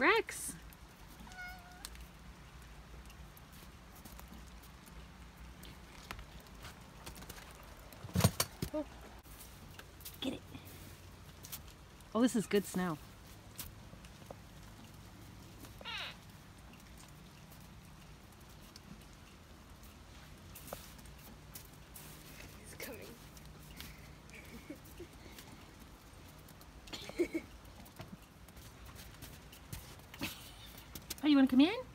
Rex. Oh. Get it. Oh, this is good snow. He's coming. Oh, you want to come in?